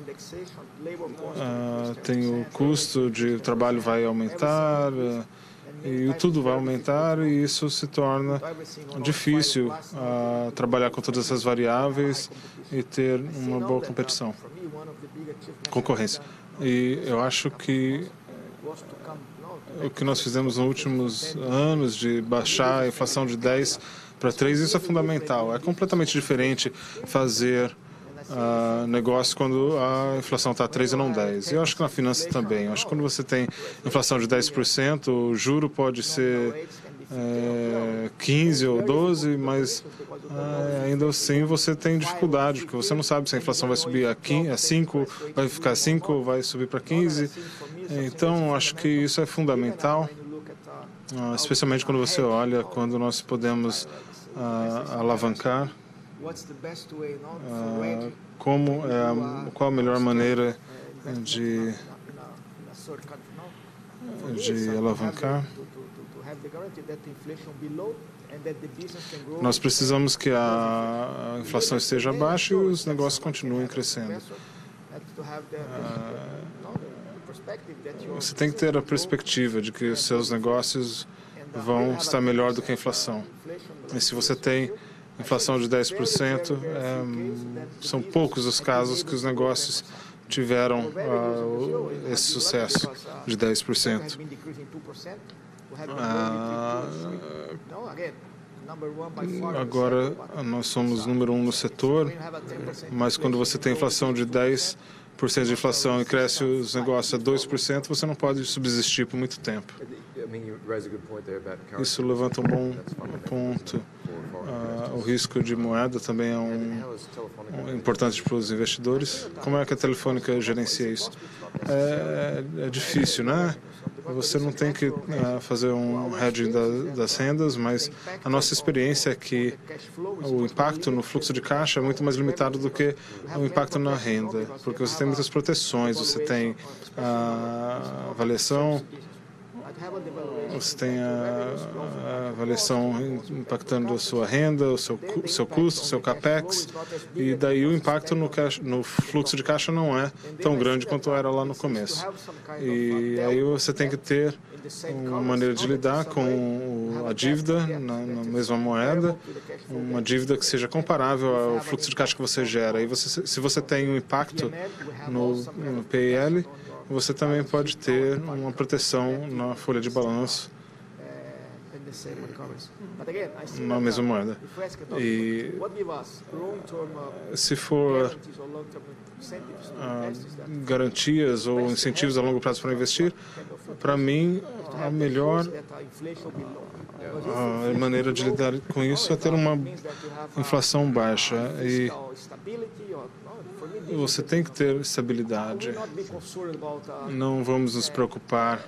Ah, tem o custo de trabalho vai aumentar, e tudo vai aumentar, e isso se torna difícil uh, trabalhar com todas essas variáveis e ter uma boa competição, concorrência. E eu acho que o que nós fizemos nos últimos anos de baixar a inflação de dez para três, isso é fundamental. É completamente diferente fazer Uh, negócio quando a inflação está a três e não dez. E eu acho que na finança também. Eu acho que quando você tem inflação de dez por cento, o juro pode ser é, quinze ou doze, mas é, ainda assim você tem dificuldade, porque você não sabe se a inflação vai subir a cinco, vai ficar cinco ou vai subir para quinze. Então, acho que isso é fundamental, uh, especialmente quando você olha quando nós podemos uh, alavancar. Uh, como é a, qual a melhor maneira de, de alavancar? Nós precisamos que a inflação esteja baixa e os negócios continuem crescendo. Uh, você tem que ter a perspectiva de que os seus negócios vão estar melhor do que a inflação. E se você tem inflação de dez por cento, é, são poucos os casos que os negócios tiveram uh, esse sucesso de dez por cento. Uh, Agora, nós somos número um no setor, mas quando você tem inflação de dez por cento de inflação e cresce os negócios a dois por cento, você não pode subsistir por muito tempo. Isso levanta um bom ponto. Uh, o risco de moeda também é um, um importante para os investidores. Como é que a Telefônica gerencia isso? É, é difícil, né? Você não tem que uh, fazer um hedging da, das rendas, mas a nossa experiência é que o impacto no fluxo de caixa é muito mais limitado do que o impacto na renda, porque você tem muitas proteções, você tem a avaliação, você tem a, a avaliação impactando a sua renda, o seu, o seu custo, o seu capex, e daí o impacto no, caixa, no fluxo de caixa não é tão grande quanto era lá no começo. E aí você tem que ter uma maneira de lidar com a dívida na, na mesma moeda, uma dívida que seja comparável ao fluxo de caixa que você gera. E você, se você tem um impacto no, no P e L, você também pode ter uma proteção na folha de balanço na mesma moeda. E se for uh, garantias ou incentivos a longo prazo para investir, para mim, a melhor uh, maneira de lidar com isso é ter uma inflação baixa. E você tem que ter estabilidade. Não vamos nos preocupar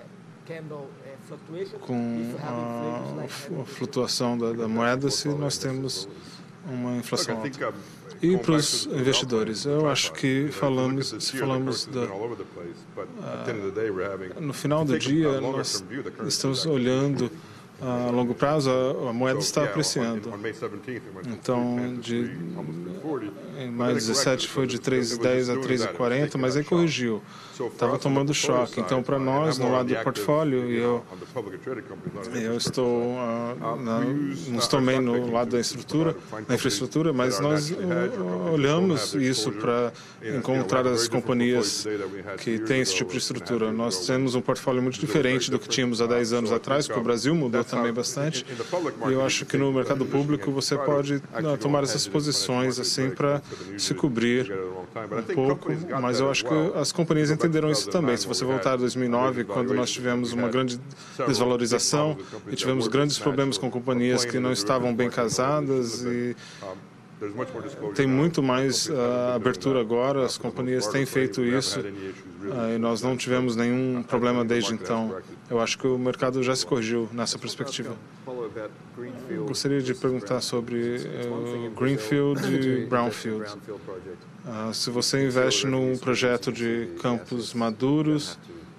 com a, a flutuação da, da moeda se nós temos uma inflação alta. E para os investidores, eu acho que falamos, se falamos da, uh, no final do dia, nós estamos olhando a longo prazo, a, a moeda está apreciando. Então, de, em maio dezessete foi de três e dez a três e quarenta, mas aí corrigiu. Estava tomando choque. Então, para nós, no lado do portfólio, e eu, eu estou, uh, na, não estou bem no lado da estrutura, da infraestrutura, mas nós uh, olhamos isso para encontrar as companhias que têm esse tipo de estrutura. Nós temos um portfólio muito diferente do que tínhamos há dez anos atrás, porque o Brasil mudou também bastante. E eu acho que no mercado público você pode uh, tomar essas posições assim para se cobrir um pouco, mas eu acho que as companhias entenderam isso também. Se você voltar a dois mil e nove, quando nós tivemos uma grande desvalorização e tivemos grandes problemas com companhias que não estavam bem casadas, e tem muito mais uh, abertura agora, as companhias têm feito isso uh, e nós não tivemos nenhum problema desde então. Eu acho que o mercado já se corrigiu nessa perspectiva. Eu gostaria de perguntar sobre uh, Greenfield e Brownfield. Uh, se você investe num projeto de campos maduros,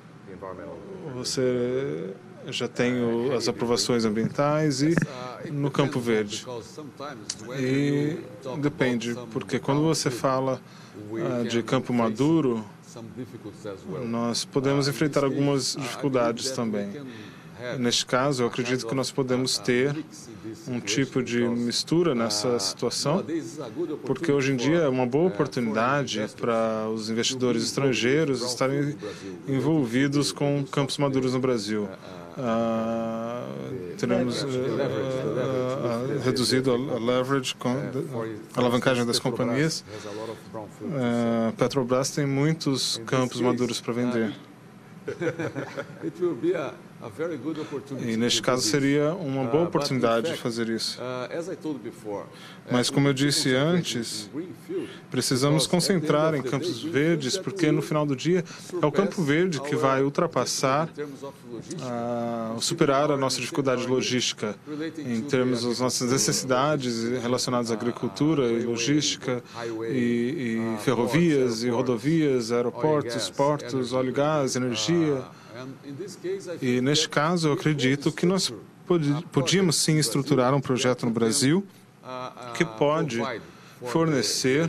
você já tem o, as aprovações ambientais e no Campo Verde. E depende, porque quando você fala uh, de campo maduro, nós podemos enfrentar algumas dificuldades também. Neste caso, eu acredito que nós podemos ter um tipo de mistura nessa situação, porque hoje em dia é uma boa oportunidade para os investidores estrangeiros estarem envolvidos com campos maduros no Brasil. Uh, teremos uh, uh, uh, reduzido a, a leverage, com, a alavancagem das companhias. Uh, Petrobras tem muitos campos maduros para vender. E neste caso seria uma boa oportunidade de fazer isso. Mas como eu disse antes, precisamos concentrar em campos verdes, porque no final do dia é o campo verde que vai ultrapassar, uh, superar a nossa dificuldade logística em termos das nossas necessidades relacionadas à agricultura e logística, e, e ferrovias e rodovias, aeroportos, portos, óleo e gás, energia. E neste caso, eu acredito que nós podíamos sim estruturar um projeto no Brasil que pode fornecer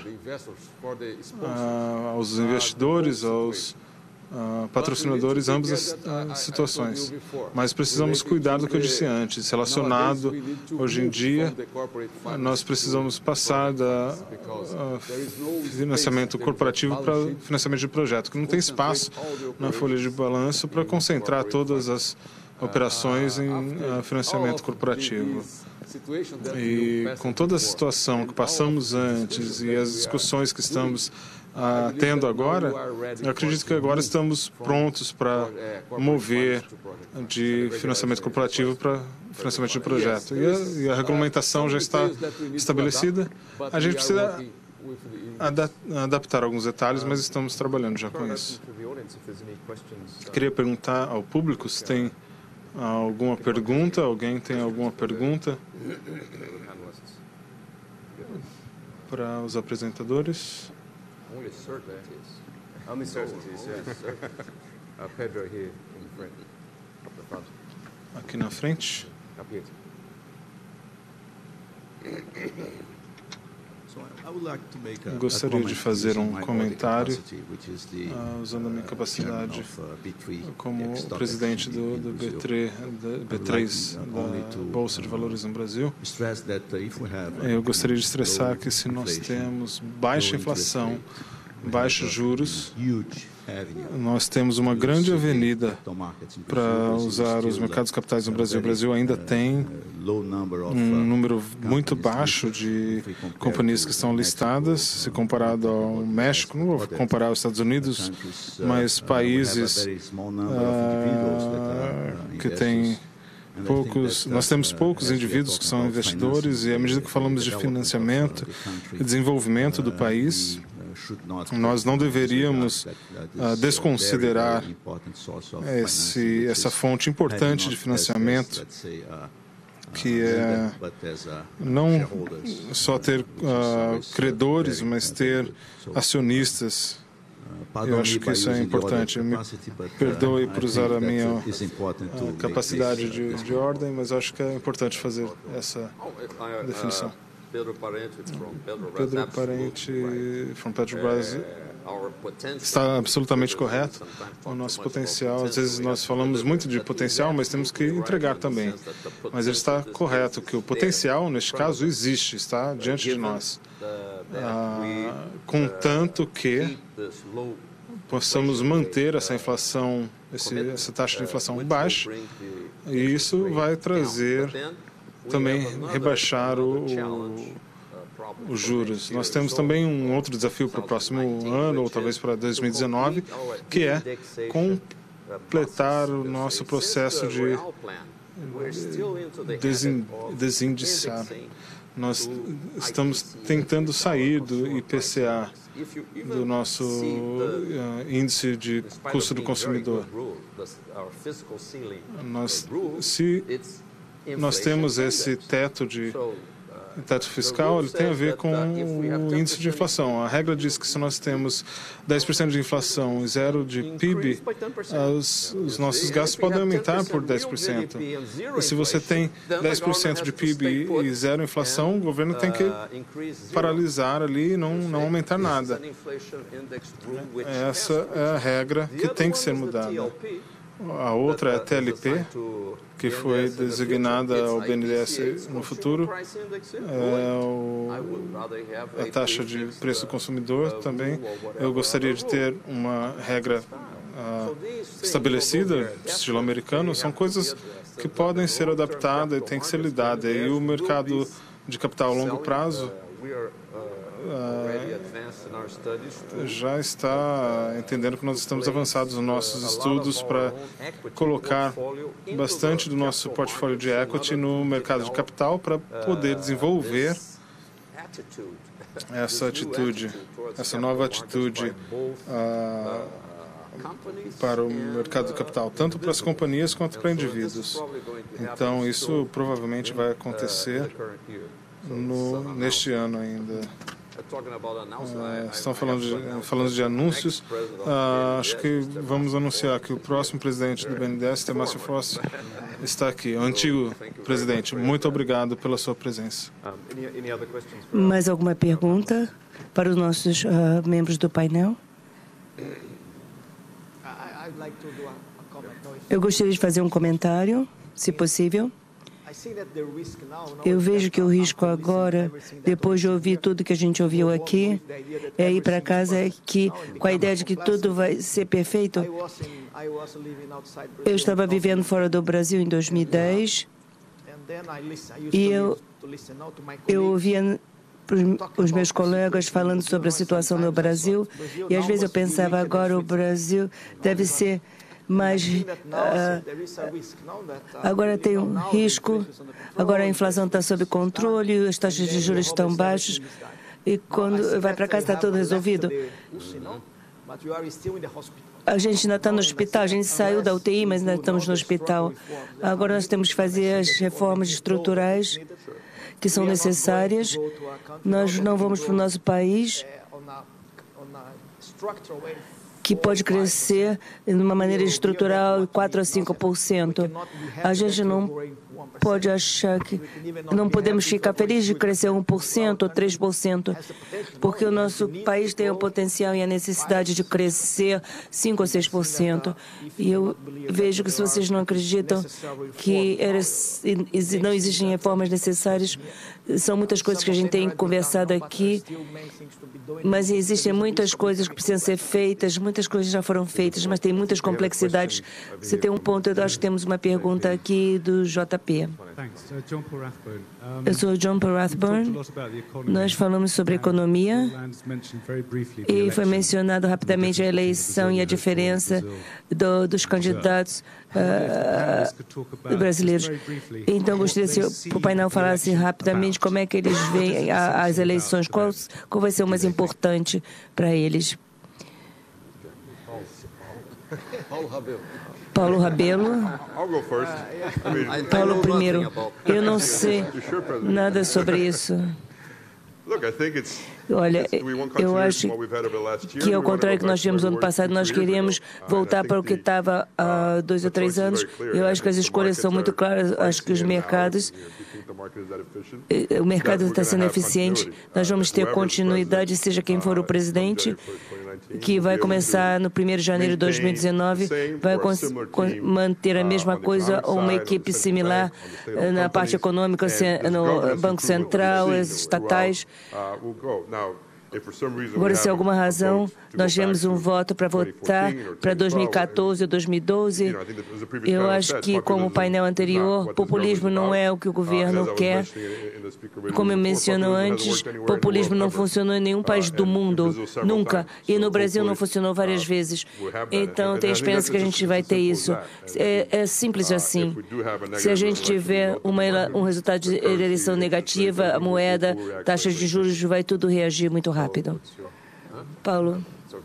uh, aos investidores, aos uh, patrocinadores, ambas as uh, situações. Mas precisamos cuidar do que eu disse antes, relacionado, hoje em dia, nós precisamos passar da uh, financiamento corporativo para financiamento de projeto, que não tem espaço na folha de balanço para concentrar todas as operações em uh, financiamento corporativo. E com toda a situação que passamos antes e as discussões que estamos ah, tendo agora, eu acredito que agora estamos prontos para mover de financiamento corporativo para financiamento de projeto. E a, e a regulamentação já está estabelecida. A gente precisa ada adaptar alguns detalhes, mas estamos trabalhando já com isso. Queria perguntar ao público se tem alguma pergunta. Alguém tem alguma pergunta para os apresentadores? Aqui na frente. Gostaria de fazer um comentário uh, usando a minha capacidade como presidente do, do B três da Bolsa de Valores no Brasil. Eu gostaria de estressar que se nós temos baixa inflação, baixos juros, nós temos uma grande avenida para usar os mercados capitais no Brasil. O Brasil ainda tem um número muito baixo de companhias que estão listadas, se comparado ao México, não vou comparar os Estados Unidos, mas países uh, que têm poucos, nós temos poucos indivíduos que são investidores, e à medida que falamos de financiamento e desenvolvimento do país, nós não deveríamos uh, desconsiderar esse, essa fonte importante de financiamento, que é não só ter uh, credores, mas ter acionistas. Eu acho que isso é importante. Me perdoe por usar a minha uh, capacidade de, de ordem, mas acho que é importante fazer essa definição. Pedro Parente, Pedro Parente, from Petrobras, está absolutamente correto. O nosso potencial, às vezes nós falamos muito de potencial, mas temos que entregar também. Mas ele está correto, que o potencial, neste caso, existe, está diante de nós. Ah, contanto que possamos manter essa inflação, esse, essa taxa de inflação baixa, e isso vai trazer também rebaixar o, o, os juros. Nós temos também um outro desafio para o próximo ano, ou talvez para dois mil e dezenove, que é completar o nosso processo de desindexar. Nós estamos tentando sair do I P C A, do nosso uh, índice de custo do consumidor. Nós, se nós temos esse teto de teto fiscal, ele tem a ver com o índice de inflação. A regra diz que se nós temos dez por cento de inflação e zero de P I B, os, os nossos gastos podem aumentar por dez por cento. E se você tem dez por cento de P I B e zero inflação, o governo tem que paralisar ali e não, não aumentar nada. Essa é a regra que tem que ser mudada. A outra é a T L P, que foi designada ao B N D E S no futuro, é o, a taxa de preço do consumidor também. Eu gostaria de ter uma regra uh, estabelecida, estilo americano. São coisas que podem ser adaptadas e tem que ser lidadas. E o mercado de capital a longo prazo Uh, já está entendendo que nós estamos avançados nos nossos estudos para colocar bastante do nosso portfólio de equity no mercado de capital para poder desenvolver essa atitude, essa nova atitude uh, para o mercado de capital, tanto para as companhias quanto para indivíduos. Então, isso provavelmente vai acontecer no, neste ano ainda. Uh, estão falando de, falando de anúncios. Uh, acho que vamos anunciar que o próximo presidente do B N D E S, Márcio Frost, está aqui. O antigo presidente, muito obrigado pela sua presença. Mais alguma pergunta para os nossos uh, membros do painel? Eu gostaria de fazer um comentário, se possível. Eu vejo que o risco agora, depois de ouvir tudo que a gente ouviu aqui, é ir para casa que, com a ideia de que tudo vai ser perfeito. Eu estava vivendo fora do Brasil em dois mil e dez E eu, eu ouvia os meus colegas falando sobre a situação no Brasil, e às vezes eu pensava, agora o Brasil deve ser mais... Uh, agora tem um risco, agora a inflação está sob controle, as taxas de juros estão baixas, e quando vai para casa está tudo resolvido. A gente ainda está no hospital, a gente saiu da U T I, mas ainda estamos no hospital. Agora nós temos que fazer as reformas estruturais que são necessárias. Nós não vamos para o nosso país, que pode crescer de uma maneira estrutural quatro a cinco por cento. A gente não pode achar que não podemos ficar felizes de crescer um por cento ou três por cento, porque o nosso país tem o potencial e a necessidade de crescer cinco ou seis por cento. E eu vejo que se vocês não acreditam que não existem reformas necessárias, são muitas coisas que a gente tem conversado aqui, mas existem muitas coisas que precisam ser feitas, muitas coisas já foram feitas, mas tem muitas complexidades. Você tem um ponto, eu acho que temos uma pergunta aqui do J P. Eu sou o John Paul Rathburn. Nós falamos sobre economia e foi mencionado rapidamente a eleição e a diferença do, dos candidatos uh, brasileiros. Então, gostaria se o painel falasse rapidamente como é que eles veem a, as eleições, qual, qual vai ser o mais importante para eles. Paulo Rabelo. Paulo primeiro. Eu não sei nada sobre isso. Olha, eu acho que, ao contrário do que nós tivemos no ano passado, nós queremos voltar para o que estava há dois ou três anos. Eu acho que as escolhas são muito claras. Acho que os mercados, o mercado está sendo eficiente. Nós vamos ter continuidade, seja quem for o presidente, que vai começar no primeiro de janeiro de dois mil e dezenove, vai manter a mesma coisa ou uma equipe similar na parte econômica, no Banco Central, as estatais. Agora, se alguma razão nós tivemos um voto para votar para dois mil e quatorze ou dois mil e doze, eu acho que, como o painel anterior, populismo não é o que o governo quer. Como eu menciono antes, populismo não funcionou em nenhum país do mundo, nunca. E no Brasil não funcionou várias vezes. Então, tenho esperança que a gente vai ter isso. É, é simples assim. Se a gente tiver uma, um resultado de eleição negativa, a moeda, taxas de juros, vai tudo reagir muito rápido. Rápido. Paulo,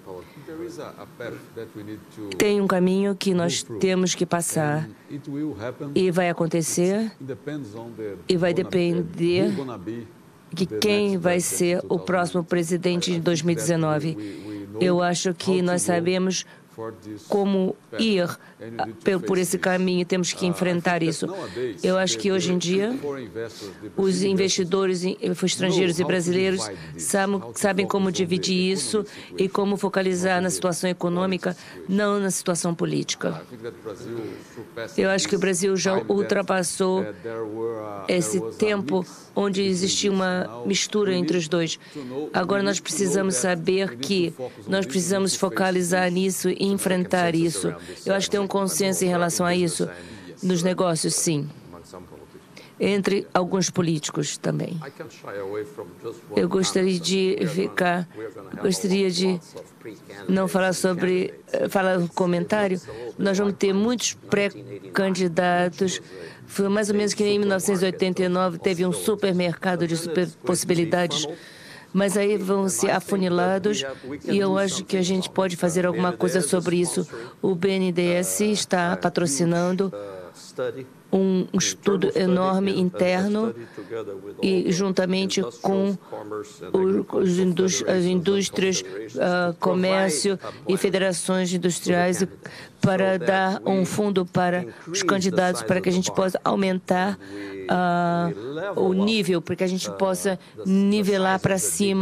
tem um caminho que nós temos que passar e vai acontecer e vai depender de quem vai ser o próximo presidente de dois mil e dezenove. Eu acho que nós sabemos como ir por esse caminho, temos que enfrentar isso. Eu acho que hoje em dia os investidores estrangeiros e brasileiros sabem como dividir isso e como focalizar na situação econômica, não na situação política. Eu acho que o Brasil já ultrapassou esse tempo onde existia uma mistura entre os dois. Agora nós precisamos saber que nós precisamos focalizar nisso e enfrentar isso. Eu acho que tem um consenso em relação a isso nos negócios, sim. Entre alguns políticos também. Eu gostaria de ficar, gostaria de não falar sobre, falar um comentário. Nós vamos ter muitos pré-candidatos. Foi mais ou menos que em mil novecentos e oitenta e nove teve um supermercado de super possibilidades. Mas aí vão ser afunilados e eu acho que a gente pode fazer alguma coisa sobre isso. O B N D E S está patrocinando um estudo enorme interno e juntamente com os indústrias, as indústrias, uh, comércio e federações industriais para dar um fundo para os candidatos para que a gente possa aumentar uh, o nível, para que a gente possa nivelar para cima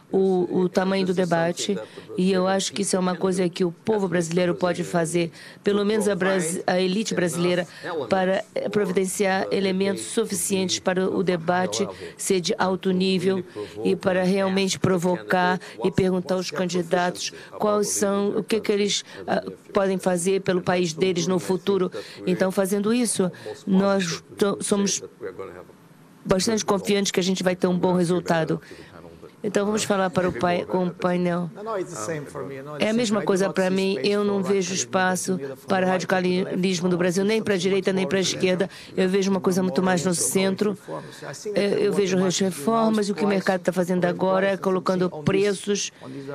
o, o tamanho do debate, e eu acho que isso é uma coisa que o povo brasileiro pode fazer, pelo menos a, Bras, a elite brasileira, para providenciar elementos suficientes para o debate ser de alto nível e para realmente provocar e perguntar aos candidatos quais são, o que, que eles uh, podem fazer pelo país deles no futuro. Então, fazendo isso, nós somos bastante confiantes que a gente vai ter um bom resultado. Então, vamos falar para o pai, com o painel. É a mesma coisa para mim. Eu não vejo espaço para radicalismo do Brasil, nem para a direita, nem para a esquerda. Eu vejo uma coisa muito mais no centro. Eu vejo as reformas e o que o mercado está fazendo agora é colocando preços.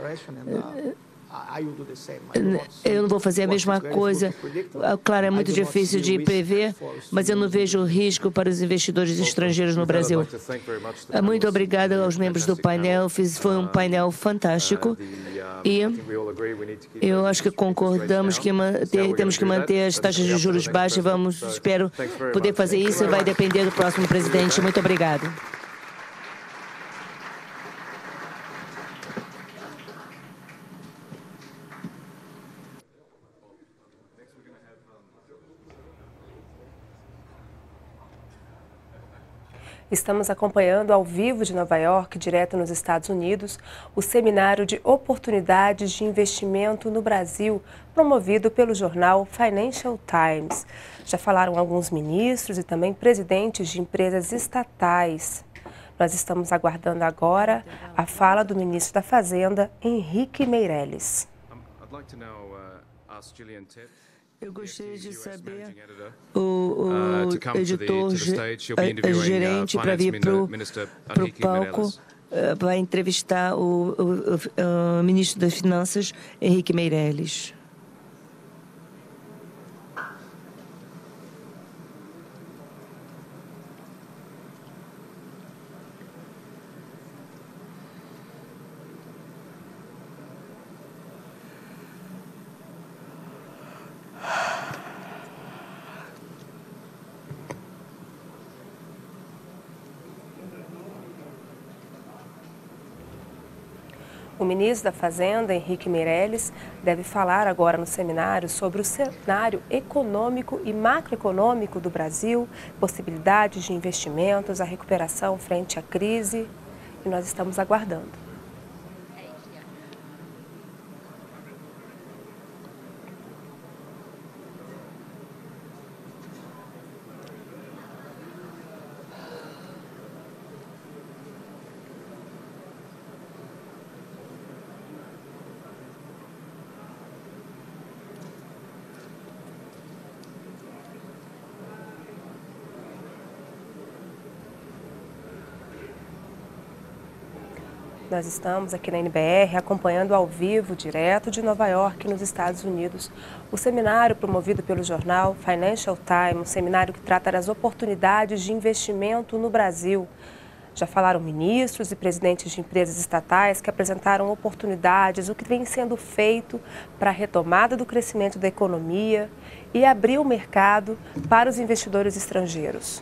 Eu não vou fazer a mesma coisa. Claro, é muito difícil de prever, mas eu não vejo risco para os investidores estrangeiros no Brasil. Muito obrigada aos membros do painel. Foi um painel fantástico. E eu acho que concordamos que manter, temos que manter as taxas de juros baixas. Vamos, espero poder fazer isso. Vai depender do próximo presidente. Muito obrigado. Estamos acompanhando ao vivo de Nova York, direto nos Estados Unidos, o Seminário de Oportunidades de Investimento no Brasil, promovido pelo jornal Financial Times. Já falaram alguns ministros e também presidentes de empresas estatais. Nós estamos aguardando agora a fala do ministro da Fazenda, Henrique Meirelles. Eu gostaria de saber o, o editor, o gerente, para vir para o palco, uh, para entrevistar o, o, o ministro das Finanças, Henrique Meirelles. O ministro da Fazenda, Henrique Meirelles, deve falar agora no seminário sobre o cenário econômico e macroeconômico do Brasil, possibilidades de investimentos, a recuperação frente à crise, e nós estamos aguardando. Nós estamos aqui na N B R acompanhando ao vivo, direto de Nova York, nos Estados Unidos, o seminário promovido pelo jornal Financial Times, um seminário que trata das oportunidades de investimento no Brasil. Já falaram ministros e presidentes de empresas estatais que apresentaram oportunidades, o que vem sendo feito para a retomada do crescimento da economia e abrir o mercado para os investidores estrangeiros.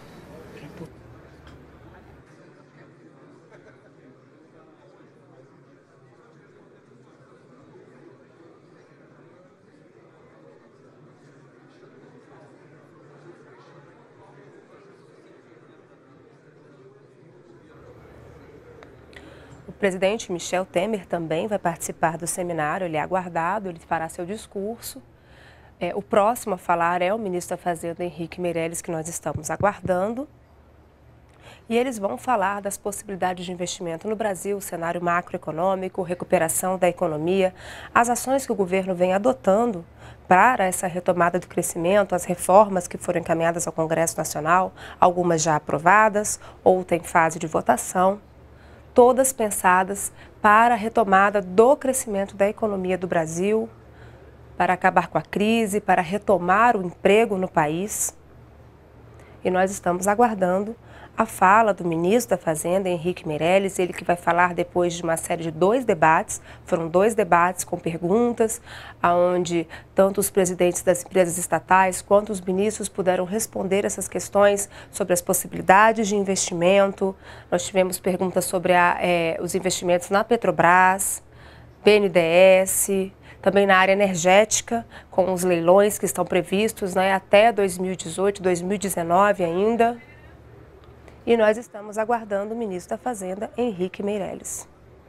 O presidente Michel Temer também vai participar do seminário, ele é aguardado, ele fará seu discurso. É, o próximo a falar é o ministro da Fazenda, Henrique Meirelles, que nós estamos aguardando. E eles vão falar das possibilidades de investimento no Brasil, o cenário macroeconômico, recuperação da economia, as ações que o governo vem adotando para essa retomada do crescimento, as reformas que foram encaminhadas ao Congresso Nacional, algumas já aprovadas, outras em fase de votação, todas pensadas para a retomada do crescimento da economia do Brasil, para acabar com a crise, para retomar o emprego no país. E nós estamos aguardando a fala do ministro da Fazenda, Henrique Meirelles, ele que vai falar depois de uma série de dois debates. Foram dois debates com perguntas, onde tanto os presidentes das empresas estatais quanto os ministros puderam responder essas questões sobre as possibilidades de investimento. Nós tivemos perguntas sobre a, é, os investimentos na Petrobras, B N D E S, também na área energética, com os leilões que estão previstos, né, até dois mil e dezoito, dois mil e dezenove ainda. E nós estamos aguardando o ministro da Fazenda, Henrique Meirelles.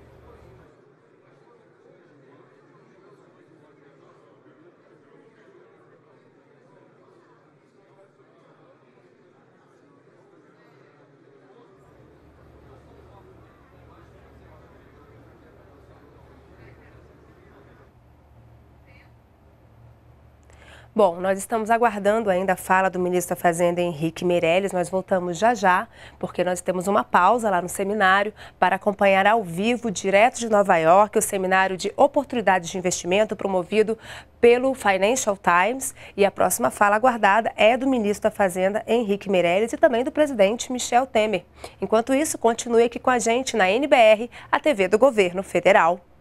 Bom, nós estamos aguardando ainda a fala do ministro da Fazenda, Henrique Meirelles. Nós voltamos já já, porque nós temos uma pausa lá no seminário para acompanhar ao vivo, direto de Nova York, o seminário de oportunidades de investimento promovido pelo Financial Times. E a próxima fala aguardada é do ministro da Fazenda, Henrique Meirelles, e também do presidente Michel Temer. Enquanto isso, continue aqui com a gente na N B R, a T V do Governo Federal.